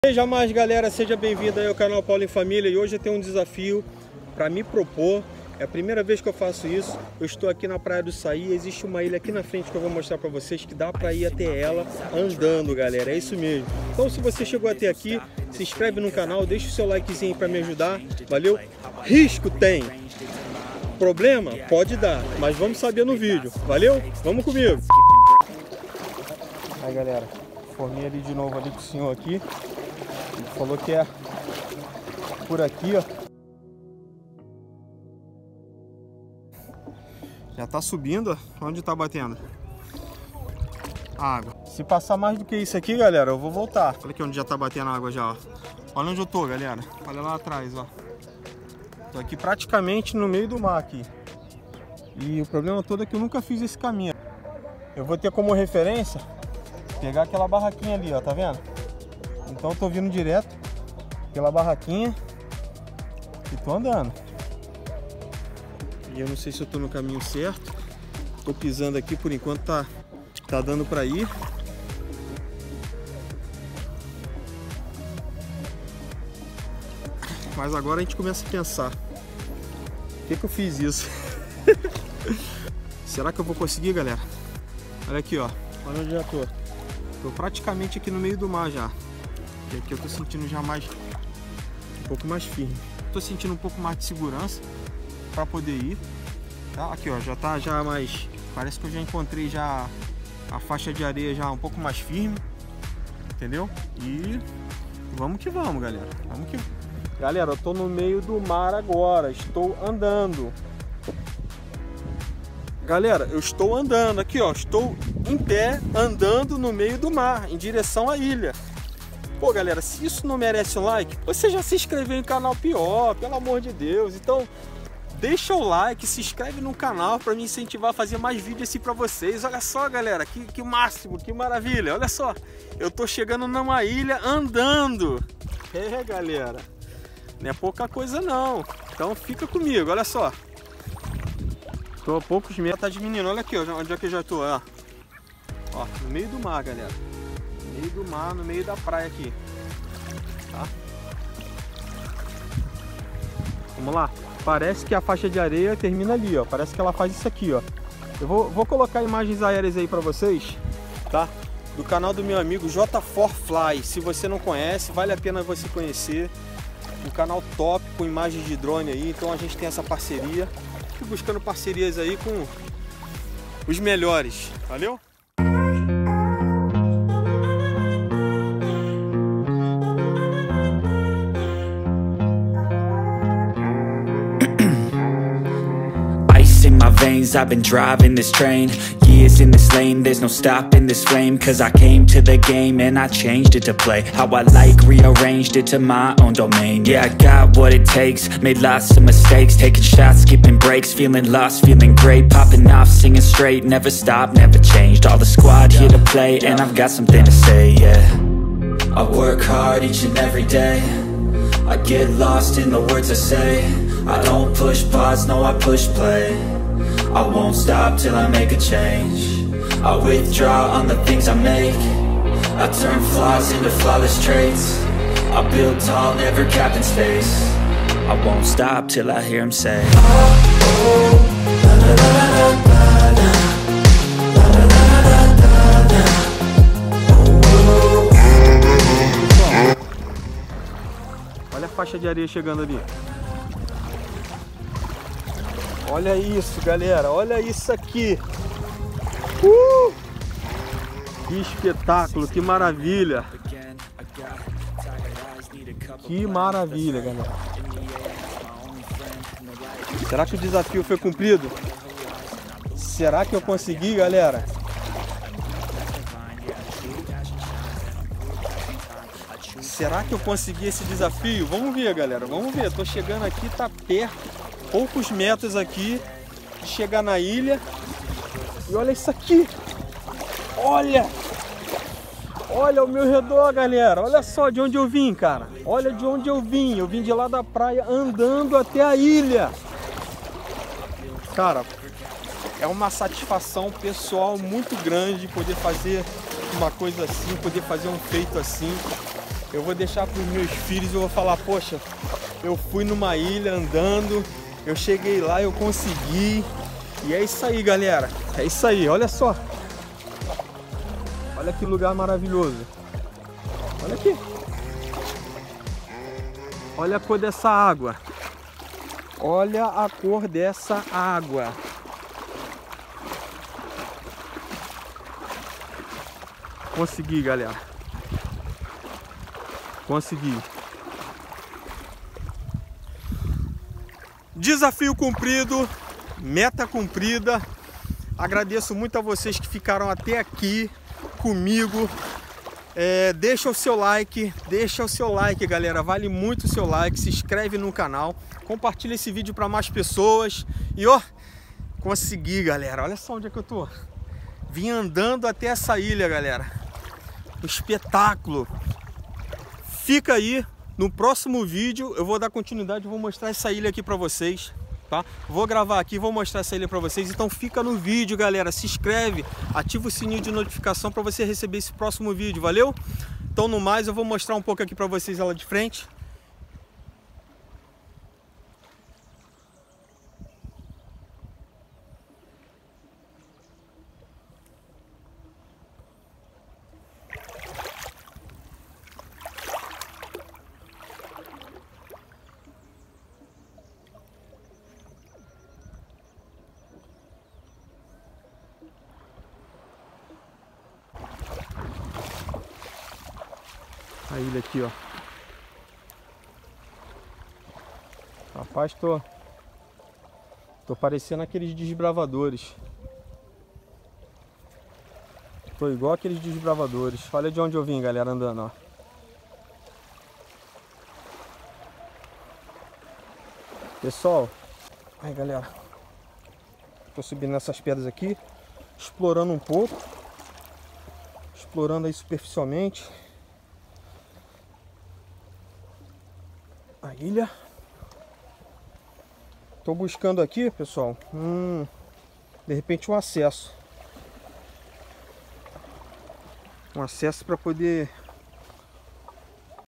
Seja mais, galera, seja bem-vindo aí ao canal Paulo em Família. E hoje eu tenho um desafio para me propor. É a primeira vez que eu faço isso. Eu estou aqui na Praia do Saí. Existe uma ilha aqui na frente que eu vou mostrar para vocês, que dá para ir até ela andando, galera. É isso mesmo. Então, se você chegou até aqui, se inscreve no canal, deixa o seu likezinho para me ajudar. Valeu? Risco tem. Problema? Pode dar, mas vamos saber no vídeo. Valeu? Vamos comigo. Aí, galera, formei ali de novo ali com o senhor aqui. Ele falou que é por aqui, ó. Já tá subindo, ó. Onde tá batendo? Água. Se passar mais do que isso aqui, galera, eu vou voltar. Olha aqui onde já tá batendo a água já, ó. Olha onde eu tô, galera. Olha lá atrás, ó. Tô aqui praticamente no meio do mar aqui. E o problema todo é que eu nunca fiz esse caminho. Eu vou ter como referência pegar aquela barraquinha ali, ó, tá vendo? Então eu tô vindo direto pela barraquinha e tô andando. E eu não sei se eu tô no caminho certo. Tô pisando aqui, por enquanto tá dando pra ir. Mas agora a gente começa a pensar: por que eu fiz isso? Será que eu vou conseguir, galera? Olha aqui, ó. Olha onde eu já tô. Tô praticamente aqui no meio do mar já. E aqui eu tô sentindo já mais um pouco mais firme. Tô sentindo um pouco mais de segurança para poder ir. Tá? Aqui, ó, já tá já mais. Parece que eu já encontrei já a faixa de areia já um pouco mais firme, entendeu? E vamos que vamos, galera. Vamos que. Galera, eu tô no meio do mar agora. Estou andando. Galera, eu estou andando aqui, ó. Estou em pé andando no meio do mar em direção à ilha. Pô, galera, se isso não merece um like, você já se inscreveu no canal pior, pelo amor de Deus. Então, deixa o like, se inscreve no canal para me incentivar a fazer mais vídeos assim para vocês. Olha só, galera, que máximo, que maravilha. Olha só, eu tô chegando numa ilha andando. É, galera, não é pouca coisa não. Então fica comigo, olha só. Tô a poucos metros, tá diminuindo. Olha aqui, ó, onde é que eu já tô, ó. Ó, no meio do mar, galera. No meio do mar, no meio da praia aqui. Tá? Vamos lá. Parece que a faixa de areia termina ali, ó. Parece que ela faz isso aqui, ó. Eu vou colocar imagens aéreas aí pra vocês, tá? Do canal do meu amigo J4Fly. Se você não conhece, vale a pena você conhecer. Um canal top com imagens de drone aí. Então a gente tem essa parceria. Fico buscando parcerias aí com os melhores. Valeu? In my veins, I've been driving this train. Years in this lane, there's no stopping this flame. Cause I came to the game and I changed it to play how I like, rearranged it to my own domain. Yeah, I got what it takes, made lots of mistakes, taking shots, skipping breaks, feeling lost, feeling great, popping off, singing straight, never stopped, never changed. All the squad here to play and I've got something to say, yeah. I work hard each and every day, I get lost in the words I say. I don't push pause, no I push play. I won't stop till I make a change. I withdraw on the things I make. I turn flaws into flawless traits. I build tall, never capped in space. I won't stop till I hear him say, oh, oh, la, la, la, la, la, la. La, la, la, la, la, la. Oh, oh. Olha a faixa de areia chegando ali. Olha isso, galera, olha isso aqui. Que espetáculo, que maravilha. Que maravilha, galera. Será que o desafio foi cumprido? Será que eu consegui, galera? Será que eu consegui esse desafio? Vamos ver, galera, vamos ver. Tô chegando aqui, tá perto. Poucos metros aqui de chegar na ilha. E olha isso aqui. Olha. Olha ao meu redor, galera. Olha só de onde eu vim, cara. Olha de onde eu vim. Eu vim de lá da praia andando até a ilha. Cara, é uma satisfação pessoal muito grande poder fazer uma coisa assim, poder fazer um feito assim. eu vou deixar para os meus filhos, eu vou falar, poxa, eu fui numa ilha andando, eu cheguei lá, eu consegui. E é isso aí, galera. É isso aí, olha só. Olha que lugar maravilhoso. Olha aqui. Olha a cor dessa água. Olha a cor dessa água. Consegui, galera. Consegui. Desafio cumprido, meta cumprida. Agradeço muito a vocês que ficaram até aqui comigo. Deixa o seu like, galera. Vale muito o seu like. Se inscreve no canal, compartilha esse vídeo para mais pessoas. E ó, consegui, galera. Olha só onde é que eu tô. Vim andando até essa ilha, galera. Um espetáculo. Fica aí, no próximo vídeo eu vou dar continuidade, vou mostrar essa ilha aqui pra vocês, tá? Vou gravar aqui, vou mostrar essa ilha pra vocês, então fica no vídeo, galera, se inscreve, ativa o sininho de notificação pra você receber esse próximo vídeo, valeu? Então no mais eu vou mostrar um pouco aqui pra vocês ela de frente. A ilha aqui, ó. Rapaz, tô parecendo aqueles desbravadores. Tô igual aqueles desbravadores. Olha de onde eu vim, galera, andando, ó. Pessoal, aí, galera, tô subindo nessas pedras aqui, explorando um pouco, explorando aí superficialmente a ilha. Tô buscando aqui, pessoal, de repente um acesso para poder